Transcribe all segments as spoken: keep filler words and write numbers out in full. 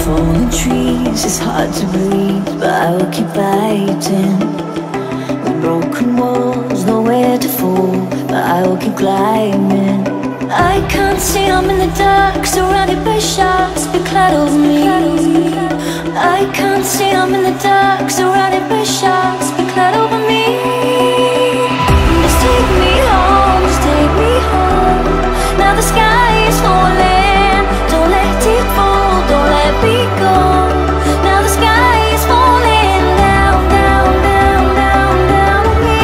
falling trees, it's hard to breathe, but I will keep fighting. With broken walls, nowhere to fall, but I will keep climbing. I can't see, I'm in the dark, surrounded by sharks, be clad over me. I can't see, I'm in the dark, surrounded by sharks, be clad over me. Just take me home, just take me home. Now the sky is falling, don't let it fall, don't let me go. Now the sky is falling down, down, down, down, down on me.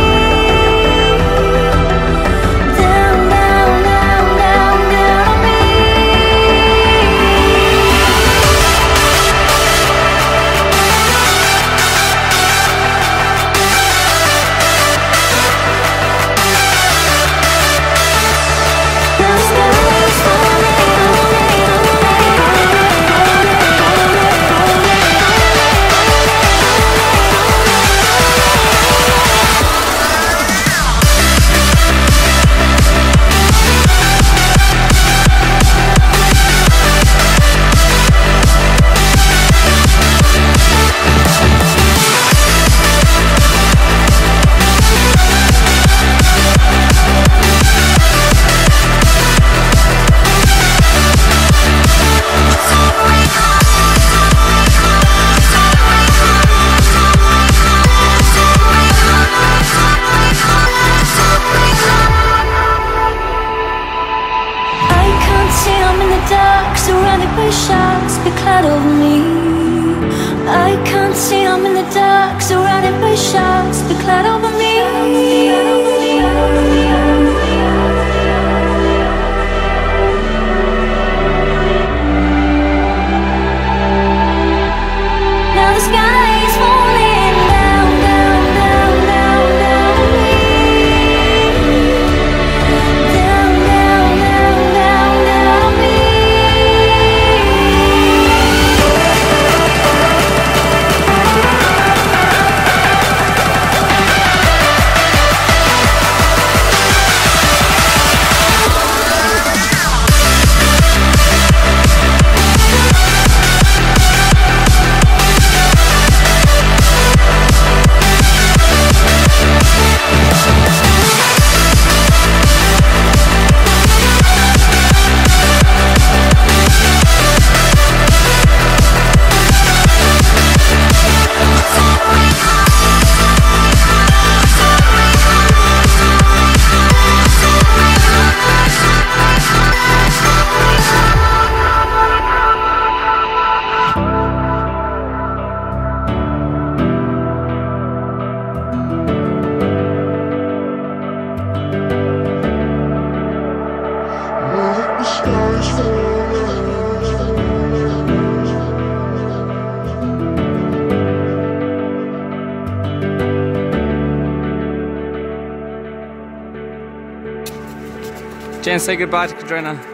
Down, down, down, down, down on me. Now the sky is falling. Dark, surrounded by sharks, be clad over me. I can't see, I'm in the dark, surrounded by sharks, be clad over me. Now the sky is falling down, down, down, down, down on me. Down, down, down, down, down on me. Jen, say goodbye to Katrina.